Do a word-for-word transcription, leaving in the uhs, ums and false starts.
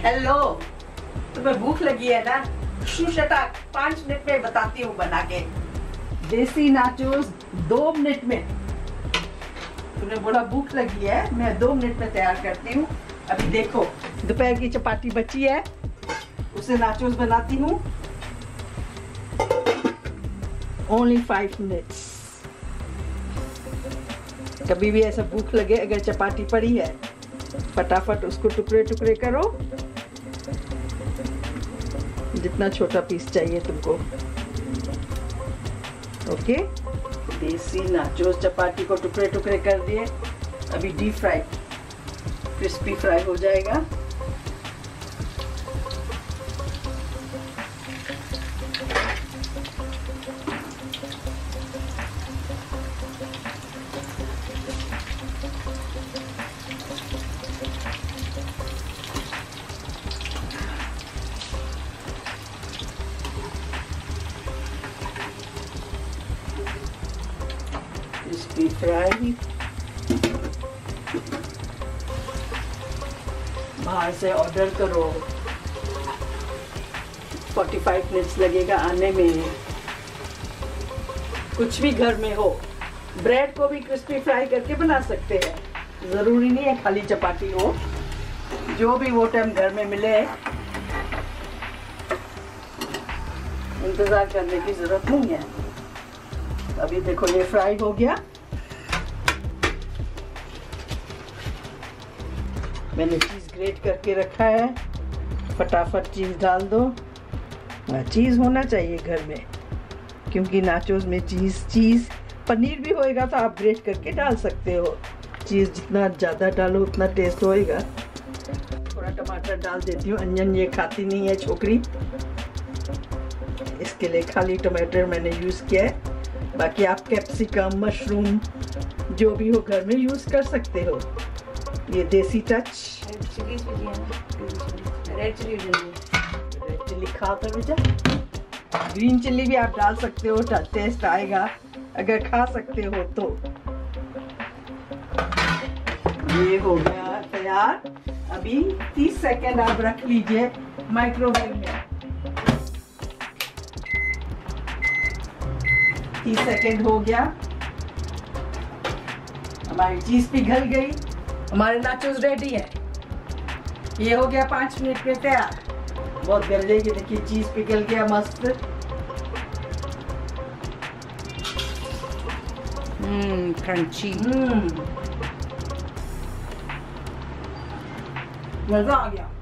Hello, तुम्हें भूख लगी है ना? शुशटा पाँच मिनट में बताती हूँ बना के। देसी नाचोस दो मिनट में। तुमने बोला भूख लगी है, मैं दो मिनट में तैयार करती हूँ। अभी देखो, दोपहर की चपाती बची है, उसे नाचोस बनाती हूँ। Only five minutes. कभी भी ऐसा भूख लगे, अगर चपाती पड़ी है, फटाफट उसको टुकड़े टुकड़े करो, जितना छोटा पीस चाहिए तुमको। ओके, देसी नाचोस चपाती को टुकड़े टुकड़े कर दिए। अभी डीप फ्राई, क्रिस्पी फ्राई हो जाएगा। क्रिस्पी फ्राई बाहर से ऑर्डर करो, पैंतालीस मिनट्स लगेगा आने में। कुछ भी घर में हो, ब्रेड को भी क्रिस्पी फ्राई करके बना सकते हैं, जरूरी नहीं है खाली चपाती हो। जो भी वो टाइम घर में मिले, इंतजार करने की जरूरत नहीं है। अभी देखो ये फ्राई हो गया। मैंने चीज ग्रेट करके रखा है, फटाफट चीज डाल दो। चीज होना चाहिए घर में, क्योंकि नाचोस में चीज चीज पनीर भी होएगा तो आप ग्रेट करके डाल सकते हो। चीज जितना ज्यादा डालो उतना टेस्ट होएगा। थोड़ा टमाटर डाल देती हूँ, अनियन ये खाती नहीं है छोकरी, इसके लिए खाली टमाटर मैंने यूज किया है। बाकी आप कैप्सिकम, मशरूम जो भी हो घर में यूज कर सकते हो। ये देसी touch. Red chilli red chilli खा तो बेटा, ग्रीन चिली भी आप डाल सकते हो, टेस्ट आएगा अगर खा सकते हो तो। ये हो गया तैयार। अभी तीस सेकेंड आप रख लीजिए माइक्रोवेव में। तीस सेकेंड हो गया, हमारी चीज पिघल गई, हमारे नाचोस रेडी है। ये हो गया पाँच मिनट में तैयार। बहुत गलेगी, देखिए चीज पिघल गया मस्त। हम्म क्रंची। हम्म मजा आ गया।